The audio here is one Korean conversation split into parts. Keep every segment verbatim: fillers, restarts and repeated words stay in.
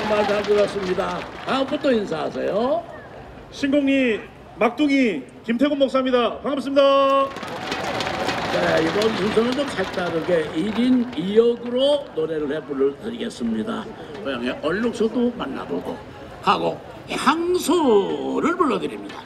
정말 잘 들었습니다. 다음부터 인사하세요. 신곡리 막둥이 김태곤 목사입니다. 반갑습니다. 네, 이번 순서는 좀 색다르게 일 인 이 역으로 노래를 해 불러드리겠습니다. 고향의 얼룩소도 만나보고 하고 향수를 불러드립니다.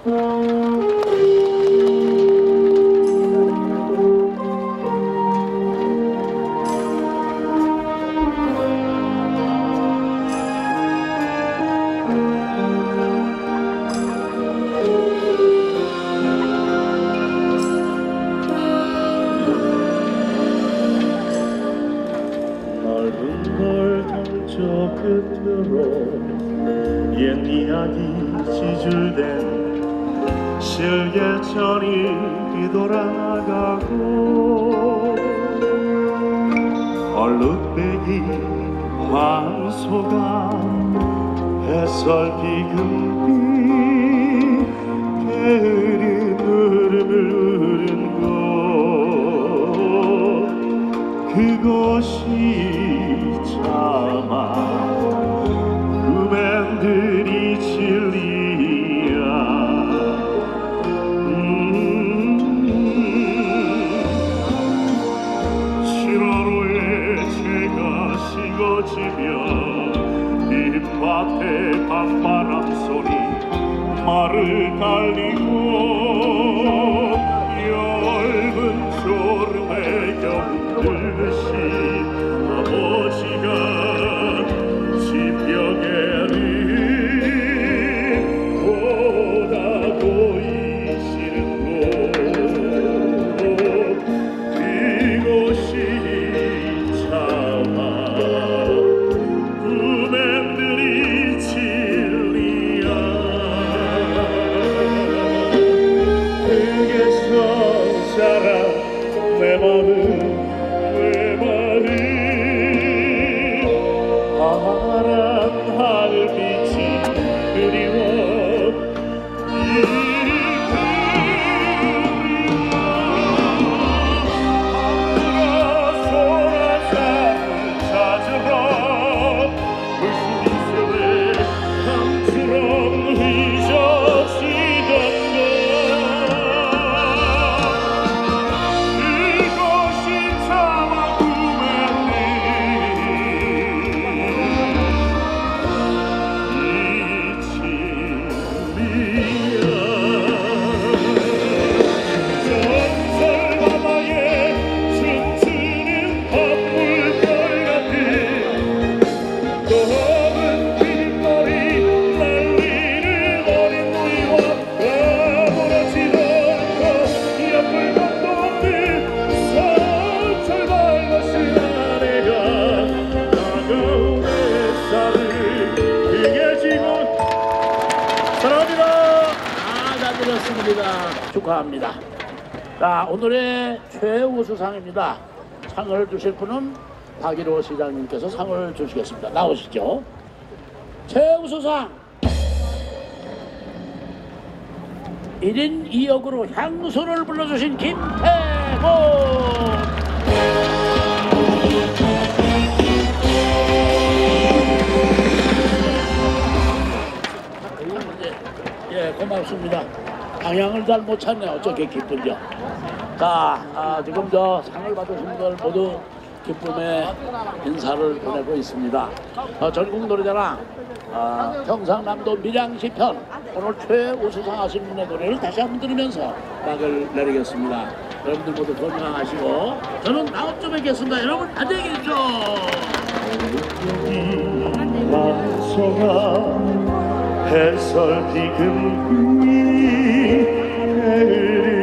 저 끝으로 옛 이야기 지줄된 실개천이 뒤돌아가고 얼룩배기 황소가 햇살피 금빛 게으른 흐름을 흐른 곳 그것이 차마 후배들이 진리야. 음, 칠월호에 채가 식어지면 잎밭에 밤바람 소리 말을 달리고 엷은 졸음에 겹들듯이 아버지가 지벽에는 보다 보이시는 곳 그곳이 차마 후배들이 진리야. 그게서 자라 내 맘은 파란 하늘빛이 그리워 이 그리워 하늘아 소라산을 찾으러 물소리 속에 강처럼 휘저지던 그것이 차마 축하합니다. 자, 오늘의 최우수상입니다. 상을 주실 분은 박일호 시장님께서 상을 주시겠습니다. 나오시죠. 최우수상 일 인 이 역으로 향수를 불러주신 김태곤. 예, 고맙습니다. 방향을 잘 못 찾네. 어쩌게 기쁘죠. 자, 아, 지금 저 상을 받으신 분들 모두 기쁨의 인사를 보내고 있습니다. 어, 전국 노래자랑 어, 경상남도 밀양시편 오늘 최우수상 하신 분의 노래를 다시 한번 들으면서 막을 내리겠습니다. 여러분들 모두 건강하시고 저는 다음 주에 뵙겠습니다. 여러분 안녕히 계십시오. 햇살 비금